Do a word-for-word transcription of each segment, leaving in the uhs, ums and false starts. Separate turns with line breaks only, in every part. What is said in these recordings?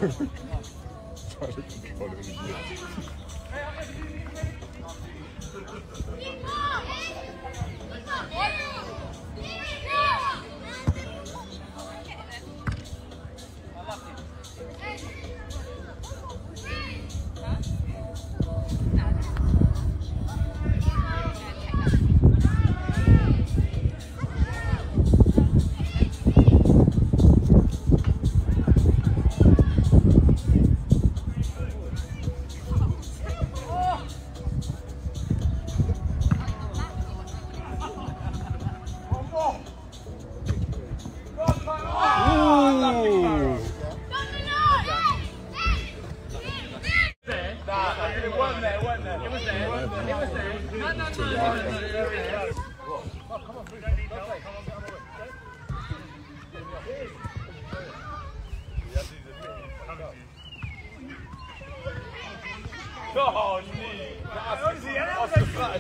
Oh, knee. Honestly, that's a flat.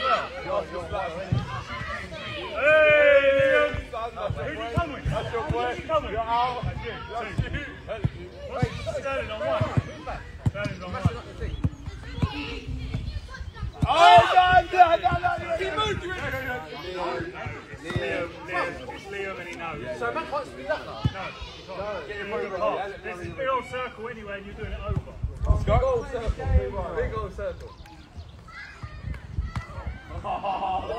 Hey! Who'd you come with? That's your boy. Who'd you come with? You're out. That's you. That's you. What's Sterling on one? Sterling's on one. Oh, no, no, no, no. He moved you in. Liam, Liam. It's Liam and he knows. So Matt can't speed that now? No. No. Get your body apart. There's this big old circle anyway and you're doing it over.
Big old circle. Big old circle.
One,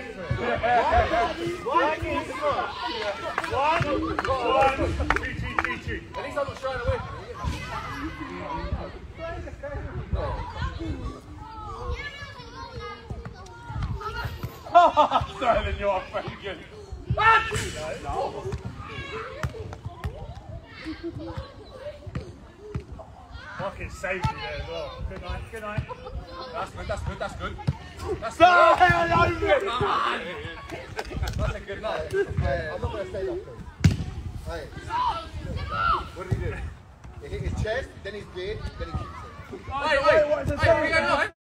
one, two, two, two, two.
At least I'm not shying away.
Sterling, you are very good. No. Fucking saved you there as well. Good night, good night.
That's good, that's good, that's good. That's
no,
good.
Hell no,
That's a good night.
Hey, I'm not going to say that. Hey. What did he do? He hit his chest, then his beard, then he kicks it.
Wait, wait, wait. Hey,